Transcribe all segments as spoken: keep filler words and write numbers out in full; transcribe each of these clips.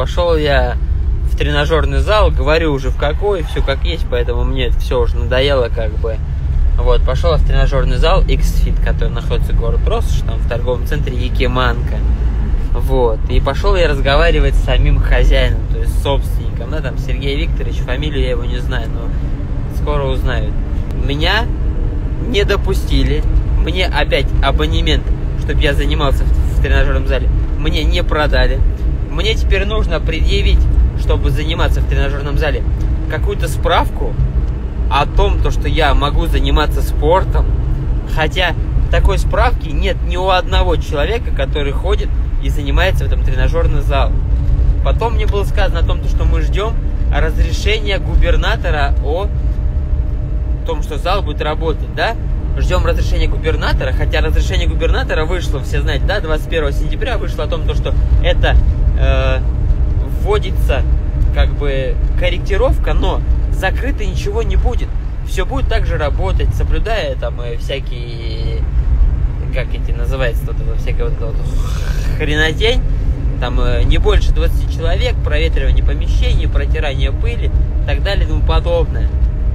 пошел я в тренажерный зал, говорю уже в какой, все как есть, поэтому мне это все уже надоело как бы. Вот, пошел я в тренажерный зал X-Fit, который находится в городе Россошь, там в торговом центре Якиманка. Вот, и пошел я разговаривать с самим хозяином, то есть собственником, да, там Сергей Викторович, фамилию я его не знаю, но скоро узнаю. Меня не допустили, мне опять абонемент, чтобы я занимался в, в тренажерном зале, мне не продали. Мне теперь нужно предъявить, чтобы заниматься в тренажерном зале, какую-то справку о том, то, что я могу заниматься спортом, хотя такой справки нет ни у одного человека, который ходит и занимается в этом тренажерном зале. Потом мне было сказано о том, что мы ждем разрешения губернатора о том, что зал будет работать, да? Ждем разрешения губернатора, хотя разрешение губернатора вышло, все знаете, да, двадцать первого сентября вышло о том, что это э, вводится как бы корректировка, но закрыто ничего не будет. Все будет также работать, соблюдая там всякие, как эти называется, вот это, всякая вот, вот хренотень, там не больше двадцати человек, проветривание помещений, протирание пыли и так далее и тому подобное.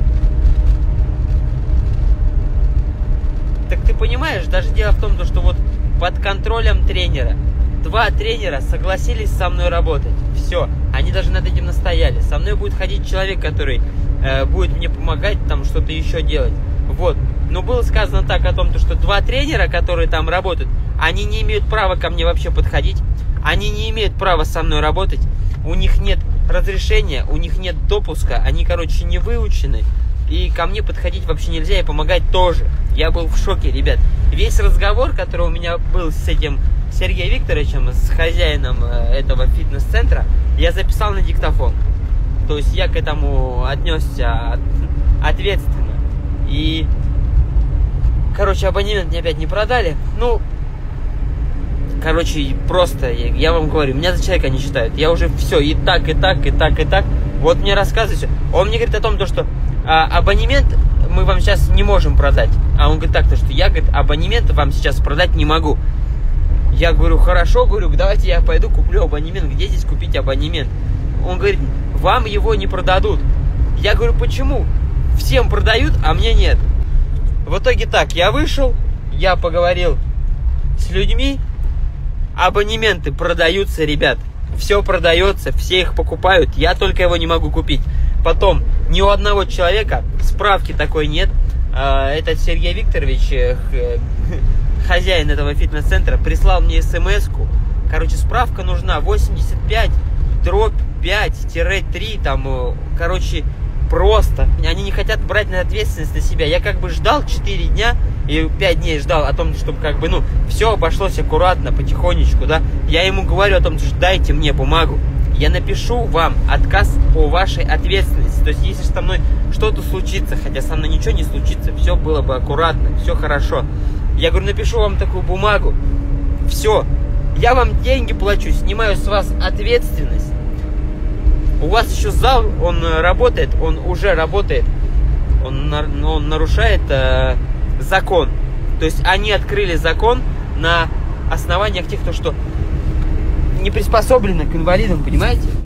Так ты понимаешь, даже дело в том, что вот под контролем тренера два тренера согласились со мной работать. Все, они даже над этим настояли. Со мной будет ходить человек, который э, будет мне помогать там что-то еще делать. Вот. Но было сказано так о том, что два тренера, которые там работают, они не имеют права ко мне вообще подходить. Они не имеют права со мной работать. У них нет разрешения, у них нет допуска. Они, короче, не выучены. И ко мне подходить вообще нельзя, и помогать тоже. Я был в шоке, ребят. Весь разговор, который у меня был с этим Сергеем Викторовичем, с хозяином этого фитнес-центра, я записал на диктофон. То есть я к этому отнесся ответственно. И, короче, абонемент мне опять не продали. Ну, короче, просто, я вам говорю, меня за человека не считают. Я уже все, и так, и так, и так, и так. Вот мне рассказывайте. Он мне говорит о том, что а, абонемент мы вам сейчас не можем продать. А он говорит так, то, что я, говорит, абонемент вам сейчас продать не могу. Я говорю, хорошо, говорю, давайте я пойду куплю абонемент. Где здесь купить абонемент? Он говорит, вам его не продадут. Я говорю, почему? Всем продают, а мне нет. В итоге так, я вышел, я поговорил с людьми. Абонементы продаются, ребят. Все продается, все их покупают. Я только его не могу купить. Потом, ни у одного человека справки такой нет. Этот Сергей Викторович, хозяин этого фитнес-центра, прислал мне смс-ку. Короче, справка нужна восемьдесят пять дробь пять три, там, короче, просто. Они не хотят брать на ответственность на себя. Я как бы ждал четыре дня и пять дней ждал о том, чтобы как бы, ну, все обошлось аккуратно, потихонечку, да. Я ему говорю о том, что дайте мне бумагу. Я напишу вам отказ о вашей ответственности. То есть, если со мной что-то случится, хотя со мной ничего не случится, все было бы аккуратно, все хорошо. Я говорю, напишу вам такую бумагу. Все. Я вам деньги плачу, снимаю с вас ответственность. У вас еще зал, он работает, он уже работает. Он, он нарушает э, закон. То есть, они открыли закон на основаниях тех, кто что не приспособлены к инвалидам, понимаете?